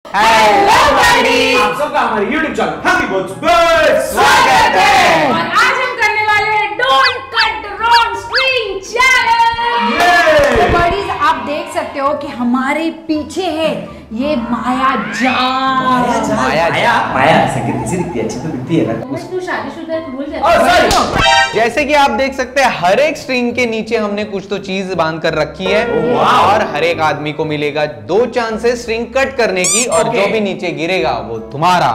Hello body, आप सबका हमारे YouTube चैनल हैप्पी बर्थडे स्वागत है। और आज हम करने वाले हैं don't cut wrong string challenge. बॉडीज आप देख सकते हो कि हमारे पीछे है ये माया जाल। माया ऐसे कितनी दिखती है, अच्छी तो दिखती है ना। तू शादीशुदा है, तू भूल जाता है। जैसे कि आप देख सकते हैं हर एक स्ट्रिंग के नीचे हमने कुछ तो चीज बांध कर रखी है और हर एक आदमी को मिलेगा 2 चांसेस स्ट्रिंग कट करने की और जो भी नीचे गिरेगा वो तुम्हारा।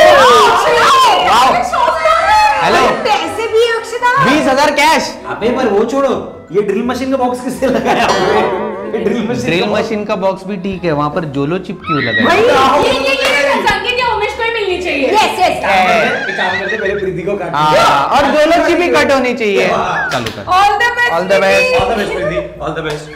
हेलो, पैसे भी है अक्षता, 20,000 कैश। अबे पर वो छोड़ो, ये ड्रिल मशीन का बॉक्स किसने लगाया हुआ है? ड्रिल मशीन का बॉक्स भी ठीक है, वहां पर जोलो चिप क्यों लगा है? ये संकेत या उमेश को ही मिलनी चाहिए। यस यस, एक काम करते पहले प्रीति को काट। हाँ, और जोलो चिप भी कट होनी चाहिए। चालू कर। All the best, all the best. All the best Preeti, all the best.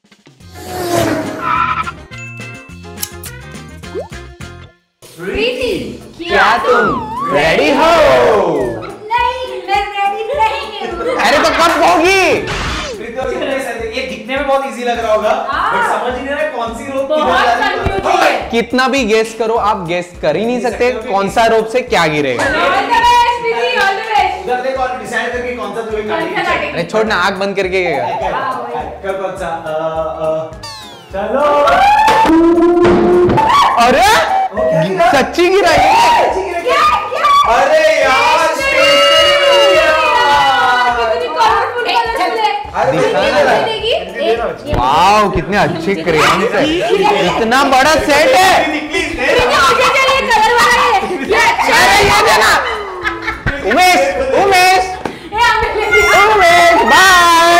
Preeti, क्या तुम रेडी हो? नहीं मैं रेडी नहीं हूं। अरे तो कब होगी? ये दिखने में बहुत इजी लग रहा होगा, बट समझ ही नहीं रहा कौन सी रोप बहुत कंफ्यूजिंग है। कितना भी गेस करो, आप गेस कर ही नहीं सकते कौन सा रोप से क्या गिरेगा। All the best Preeti, all the best. उधर देखो और डिसाइड करके कौन सा तुम्हें काटेगी। अरे छोड़ ना, आंख बंद करके कर कौन सा? चलो। अरे सच्ची गिरा ये? क्या क्या? अरे यार कितनी कलरफुल कलरफुल है। वाओ, कितने अच्छे क्रेयॉन है, इतना बड़ा सेट है। कलर वाला है ये। अरे ये देना। उमेश उमेश उमेश बाय।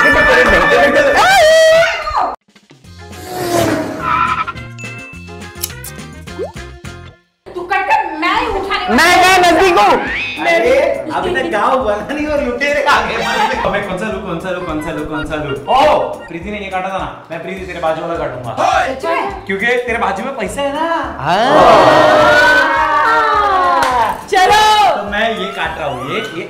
तू कट कर, मैं ही उठाने मैं नजदीक हूँ। अरे अभी तक गाँव बना नहीं और लुटेरे आ गए। मैं कौन सा लूं? ओ प्रीति ने ये काटा था ना, मैं प्रीति तेरे बाजू वाला काटूंगा क्योंकि तेरे बाजू में पैसा है ना। चलो। तो मैं ये काट रहा हूँ, ये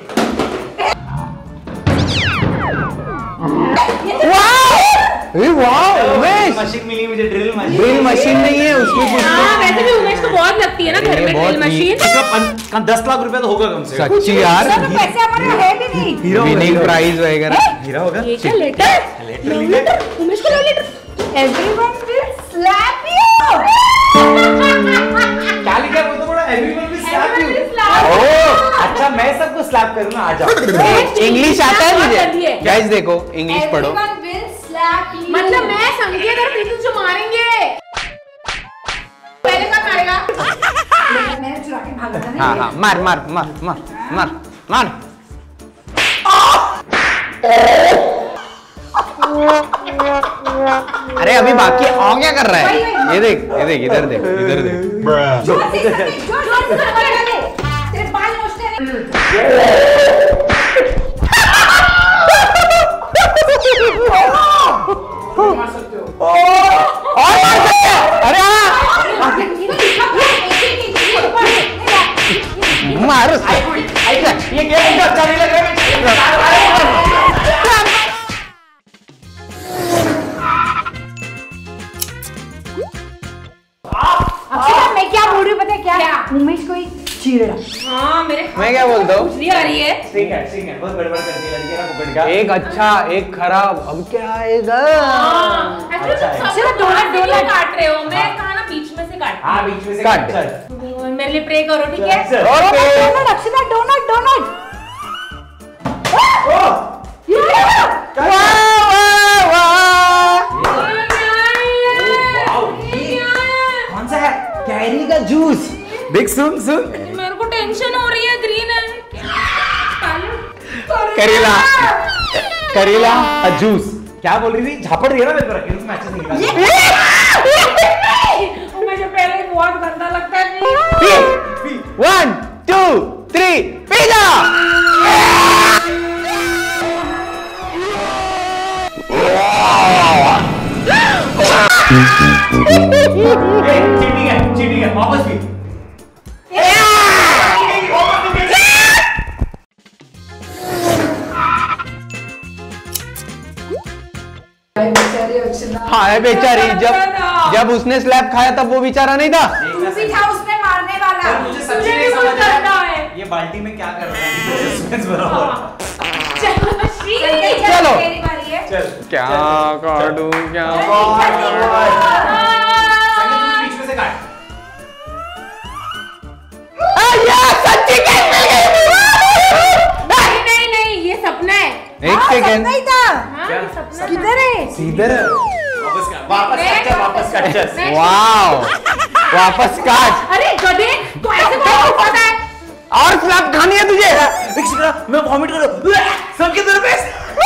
वाह उमेश, मशीन मिली मुझे, ड्रिल ड्रिल मशीन नहीं है उसमें कुछ। हाँ, वैसे भी उमेश को बहुत लगती है ना घर में ड्रिल मशीन। इसका 10 लाख रुपया तो होगा कम से कम। सच्ची यार, सर पैसे हमारे है भी नहीं। विनिंग प्राइज वगैरह। हीरा होगा। ये क्या लेटर? उमेश को love letter. Everyone will slap you. क्या लिखा है वो तो बड़ा एवरीवन विल स्लैप यू। ओह अच्छा मैं सबको स्लैप करूँ ना, आ जाओ। इंग्लिश आता है मुझे। गाइस देखो, इंग्लिश पढ़ो। Everyone will slap you. मतलब मैं संकेत और प्रीति जो मारेंगे। पहले कौन मारेगा? मैं चुरा के भाग गया ना। हाँ हाँ, मार मार मार मार मार मार। अरे अभी बाकी आ क्या कर रहा है? ये देख इधर देख इधर देख। जोर से मारेगा ले। तेरे बाल नोचते हैं। मार सकते हो। और मार सकते हैं। अरे हाँ, मारो उसको। ये गेम मुझे अच्छा नहीं लग रहा। अक्षता मैं क्या बोल रही हूँ पता है क्या? उमेश को एक चिढ़ा। हाँ, मेरे मैं क्या बोलता हूँ? खुजली आ रही है। ठीक है बहुत गड़बड़ कर दी लड़की ना, पकड़ गया। एक अच्छा एक खराब, अब क्या आएगा? एक्चुअली अच्छा तुम है। सब चलो, डोनट डोनट काट रहे हो। मैं कहा ना बीच में से काट। हाँ बीच में से काट। चल। मेरे लिए प्रे करो, ठीक है? चल। Okay. Donut Akshata, donut donut. कौन सा है? कैरी का जूस। देख सुन मेरे को टेंशन हो रही है। ग्रीन है। करेला करेला जूस। क्या बोल रही थी? झापड़ दिया ना मेरे को, रख के उसमें अच्छे से निकाल। मुझे पहले बहुत गंदा लगता है। 1 2 3 पिज़्ज़ा। चीटिंग है वापस भी। हाँ बेचारी, जब जब उसने स्लैब खाया तब वो बेचारा नहीं था। तू भी था उसमें मारने वाला। मुझे तुझे सच्ची भी नहीं कुछ समझ करना आया है। ये बाल्टी में क्या कर रहा है। सस्पेंस बना हुआ है। चलो चलो। मेरी बारी है। चल क्या काटूं क्या संगे तू बीच में से काट। सच्ची कैच मिल गई। नहीं ये सपना है। एक सेकंड। नहीं था। हाँ, क्या? ये सपना किधर है? सीधर वापस काट चल। वाओ वापस काट अरे गधे तो ऐसे बहुत पता है। और स्लैब खानी है तुझे। मैं वॉमिट करूं सबके दर पे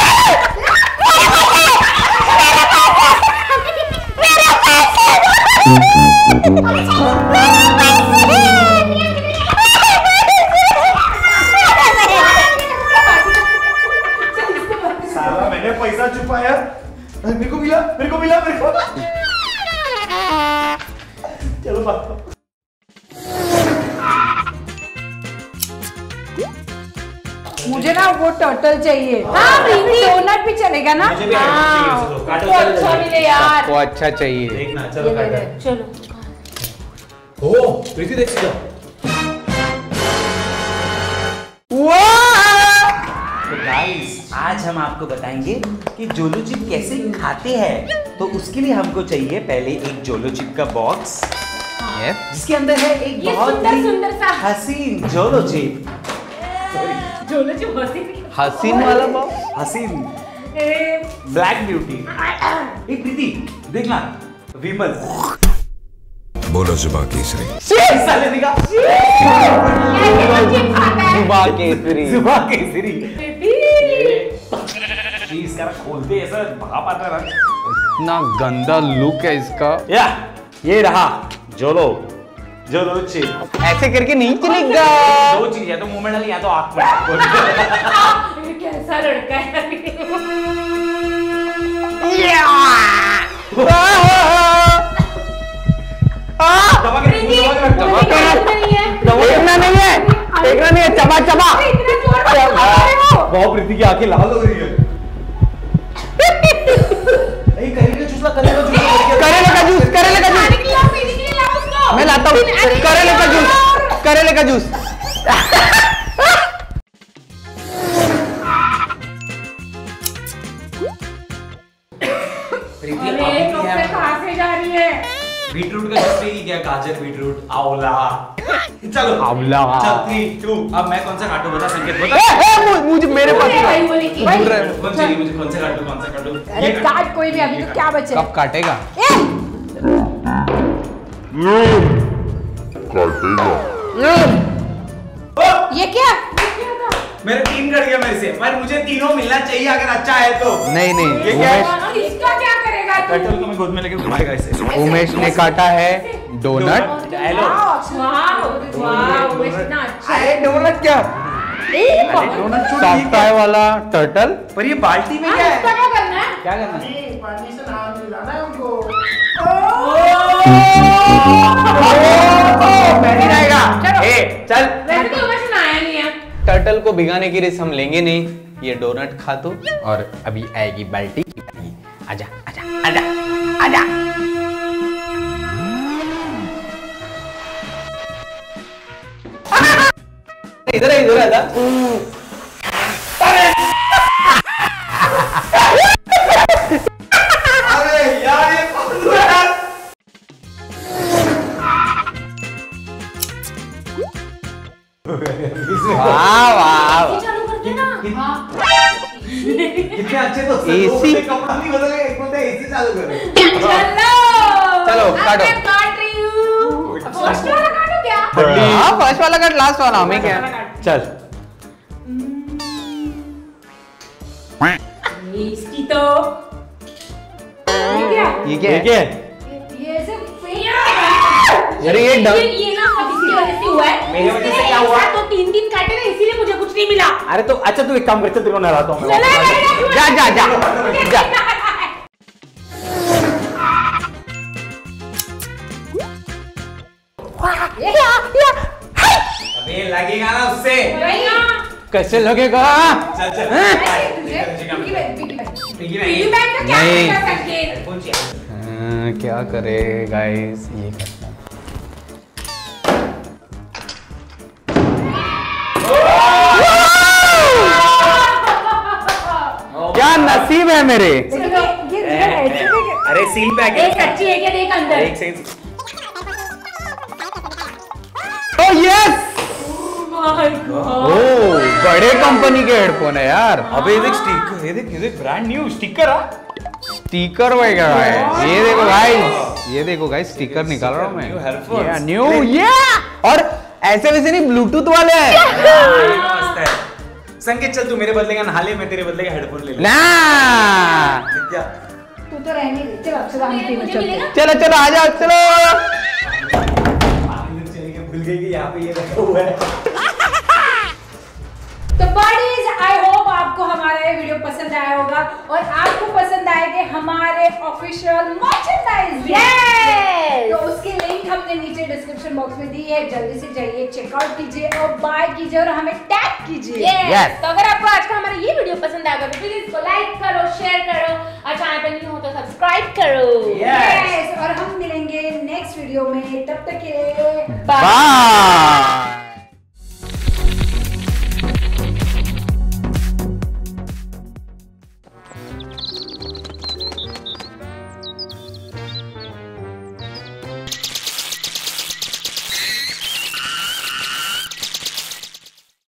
साला मैंने पैसा छुपाया मेरे को मिला चलो बात मुझे ना वो टर्टल चाहिए। हाँ, प्रीति। डोनट भी चलेगा ना? मुझे भी चाहिए चलो काटो तो अच्छा मिले यार। सबको अच्छा चाहिए। देखना ये चलो ले ले। काटो चलो ओ प्रीति देख सीधा तो गाइस आज हम आपको बताएंगे कि जोलो चिप कैसे खाते हैं। तो उसके लिए हमको चाहिए पहले एक जोलो चिप का बॉक्स जिसके अंदर है एक ये बहुत सुंदर ही सुंदर सा हसीन जोलो चिप जोलो जो बसी हसीन वाला बॉक्स। हसीन ब्लैक ब्यूटी एक प्रीति देखना विमल बोलो जुबा केसरी साले दिखा जुबा केसरी। जुबा केसरी चीज का खोलते ऐसा भाप आता है इतना गंदा लुक है इसका। या ये रहा जोलो जोलो चिप ऐसे करके नहीं चलेगा। दो चीज या तो मुंह में डाली या तो आंख में कैसा लड़का है दबा के प्रीति, दबा के तुम्हें क्या करना नहीं है? देखना नहीं है देखना नहीं है चबा चबा। इतना जोर से बोल रहे हो। बहुत प्रीति की आंखें लाल हो रही है करेले का जूस करेले का जूस खाने के लिए लाओ, पीने के लिए लाओ उसको। मैं लाता हूँ। करेले का जूस प्रीति अरे अभी कब भी से है कहाँ से जा रही है? बीटरूट का जूस नहीं क्या गाजर बीटरूट आंवला चलो आंवला। चल 3 2 अब मैं कौन सा काटूं बता संकेत बता मुझे मेरे पास मुझे वही बोली थी। बोल रहे हो। कौन चाहिए मुझे कौन सा काटूं अरे काट कोई भी, अभी तो क्या बचे? कब काटेगा? ये क्या? मेरे 3 कट गया मेरे से पर मुझे तीनों मिलना चाहिए अगर अच्छा है तो नहीं ये क्या है? और इसका क्या करेगा तू? कटल को मैं गोद में लेके घुमाएगा इसे उमेश ने काटा है डोनट। हेलो वाह वाह इतना अच्छा है। अरे डोनट क्या अरे डोनट छोड़ ये क्या सॉफ्ट वाला टर्टल। पर ये बाल्टी में हाँ, क्या इसका है क्या करना है? क्या करना है मैं नहीं रहेगा ए चल वैसे तो उमेश ने आया नहीं है। टर्टल को भिगाने की रिस्क हम लेंगे नहीं। ये डोनट खा तो और अभी आएगी बाल्टी की बारी। आजा आजा आजा आजा। इधर है इधर है। अरे यार ये कौन है यार वाह वाह। चालू करते ना। हाँ। कितने अच्छे तो AC कपड़ा नहीं बदले एक बोलते एसी चालू करे चलो, अब काटो। मैं काट रही हूँ। फर्स्ट वाला काटो क्या? हाँ फर्स्ट वाला कट लास्ट वाला हमें क्या। चल ये इसकी तो ये क्या? ये क्या ठीक है? है ये सिर्फ अरे ये डर- ये ना सब इसकी वजह से हुआ है। मेरी वजह से इसने क्या एक हुआ? साथ तो 3 काटे ना इसीलिए मुझे कुछ नहीं मिला। अरे तो अच्छा तू एक काम कर चल तेरे को नहलाता हूं मैं जा जा जा जा। अबे लगेगा ना उससे कैसे लगेगा? चल चल piggy bank, piggy bank. Piggy piggy bank का क्या नहीं। कर सकते? हेडफोन चाहिए क्या करे गाइस, ये करना क्या नसीब है मेरे। अरे सील पैक एक कच्ची है क्या, देख अंदर। एक सेकंड। ओह यस, ओह बड़े कंपनी के हेडफोन है यार। अबे ये देख स्टिकर, ये देख ब्रांड न्यू स्टिकर है। स्टिकर वगैरह है, ये देखो गाइस, ये देखो गाइस स्टिकर निकाल रहा हूँ New मैं। headphones। न्यू ये, और ऐसे वैसे नहीं, ब्लूटूथ वाले हैं। मस्त है। संकेत चल तू मेरे बदले का नहा ले, मैं तेरे बदले का हेडफोन ले लूं। ना क्या? तू तो रहने दे, चल अक्षरा हम तीनों मुझे चलते मिलेगा? हैं। चलो चलो आ जाओ चलो। चल के भूल गई कि यहाँ पे ये रखा हुआ है। तो बॉडीज, आई होप आपको हमारा ये वीडियो पसंद आया होगा और आपको पसंद आएगा हमारे ऑफिशियल मर्चेंडाइज। Yes! तो उसकी लिंक हमने नीचे डिस्क्रिप्शन बॉक्स में दी है, जल्दी से जाइए चेकआउट कीजिए और बाय कीजिए और हमें टैग कीजिए। Yes. तो अगर आपको आज का हमारा ये वीडियो पसंद आएगा तो प्लीज इसको लाइक करो, शेयर करो और चैनल पे नहीं हो तो सब्सक्राइब करो। Yes, और हम मिलेंगे नेक्स्ट वीडियो में, तब तक के लिए बाय।